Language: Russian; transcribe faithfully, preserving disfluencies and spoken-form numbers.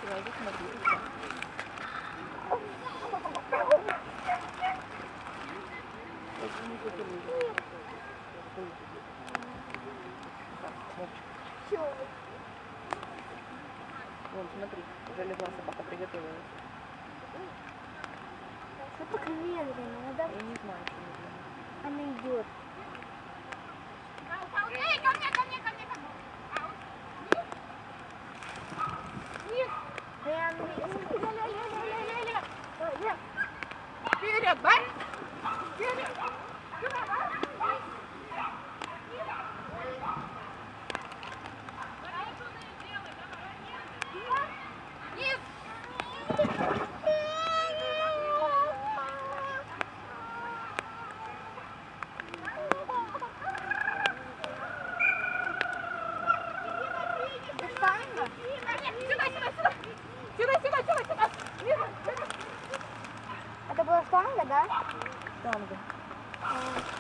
иди смотри, и всё. Чего? Вон, смотри, уже легла собака, приготовилась. Собака медленно, надо... Я не знаю, что медленно. Она идет. Эй, ко мне, ко мне, ко мне, ко мне. Нет. Прям... Вперед, бай! Вперед! Низ! Сюда, сюда, сюда! Сюда, сюда, сюда, сюда! Это была штанга, да? Танго. А.